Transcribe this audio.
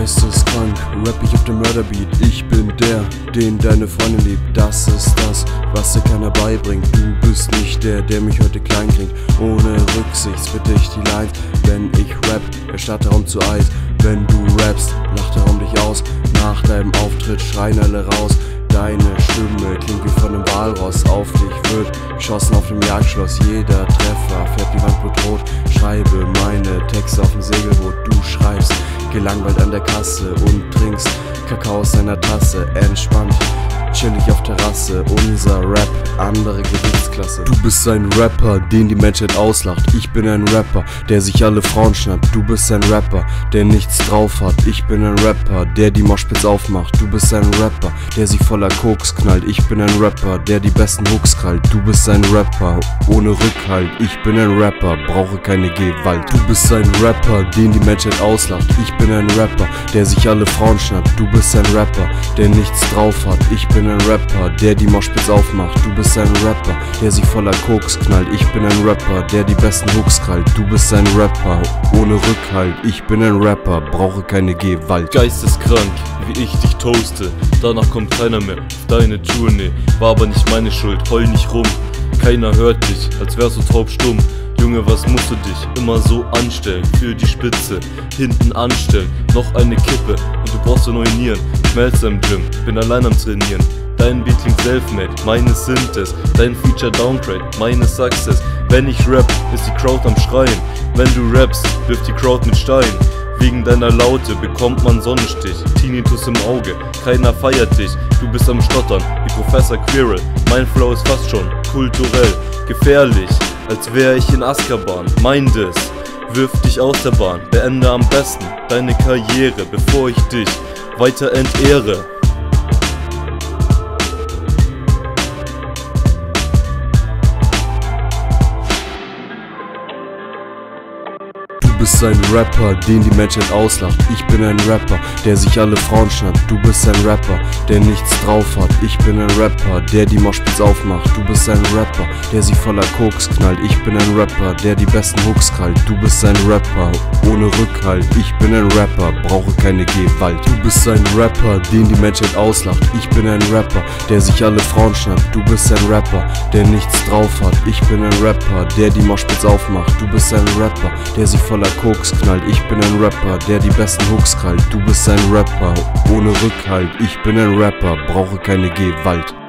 Geisteskrank, rapp ich auf dem Murderbeat. Ich bin der, den deine Freundin liebt. Das ist das, was dir keiner beibringt. Du bist nicht der, der mich heute klein klingt. Ohne Rücksicht spit ich die Lines. Wenn ich rap, erstarrt der Raum zu Eis. Wenn du rappst, lacht der Raum dich aus. Nach deinem Auftritt schreien alle raus. Deine Stimme klingt wie von einem Walross. Auf dich wird geschossen auf dem Jagdschloss. Jeder Treffer fährt die Wand bedroht. Schreibe meine Texte auf dem Segelboot. Du schreibst gelangweilt an der Kasse und trinkst Kakao aus deiner Tasse. Entspannt, chillig auf Terrasse. Unser Rap, andere Gewichtsklasse. Du bist ein Rapper, den die Menschheit auslacht. Ich bin ein Rapper, der sich alle Frauen schnappt. Du bist ein Rapper, der nichts drauf hat. Ich bin ein Rapper, der die Moshpits aufmacht. Du bist ein Rapper, der sich voller Koks knallt. Ich bin ein Rapper, der die besten Hooks krallt. Du bist ein Rapper, ohne Rückhalt. Ich bin ein Rapper, brauche keine Gewalt. Du bist ein Rapper, den die Menschheit auslacht. Ich bin ein Rapper, der sich alle Frauen schnappt. Du bist ein Rapper, der nichts drauf hat. Ich bin ein Rapper, der die Moshpits aufmacht. Du bist ein Rapper, der sich voller Koks knallt. Ich bin ein Rapper, der die besten Hooks krallt. Du bist ein Rapper, ohne Rückhalt. Ich bin ein Rapper, brauche keine Gewalt. Geisteskrank, wie ich dich toaste. Danach kommt keiner mehr auf deine Tournee. War aber nicht meine Schuld, heul nicht rum. Keiner hört dich, als wärst du taubstumm. Junge, was musst du dich immer so anstellen? Für die Spitze, hinten anstellen. Noch eine Kippe und du brauchst so neue Nieren. Schmelze im Gym, bin allein am Trainieren. Dein Beat klingt selfmade, meines sind es. Dein Feature Downgrade, meine Success. Wenn ich rap, ist die Crowd am Schreien. Wenn du rappst, wirft die Crowd mit Stein. Wegen deiner Laute bekommt man Sonnenstich. Tinnitus im Auge, keiner feiert dich. Du bist am Stottern, wie Professor Quirrell. Mein Flow ist fast schon kulturell. Gefährlich, als wär ich in Azkaban. Mein Diss, wirf dich aus der Bahn. Beende am besten deine Karriere, bevor ich dich weiter entehre. Du bist ein Rapper, den die Menschheit auslacht. Ich bin ein Rapper, der sich alle Frauen schnappt. Du bist ein Rapper, der nichts drauf hat. Ich bin ein Rapper, der die Moshpits aufmacht. Du bist ein Rapper, der sich voller Koks knallt. Ich bin ein Rapper, der die besten Hooks krallt. Du bist ein Rapper, ohne Rückhalt. Ich bin ein Rapper, brauche keine Gewalt. Du bist ein Rapper, den die Menschheit auslacht. Ich bin ein Rapper, der sich alle Frauen schnappt. Du bist ein Rapper, der nichts drauf hat. Ich bin ein Rapper, der die Moshpits aufmacht. Du bist ein Rapper, der sich voller Koks knallt. Ich bin ein Rapper, der die besten Hooks krallt. Du bist ein Rapper, ohne Rückhalt. Ich bin ein Rapper, brauche keine Gewalt.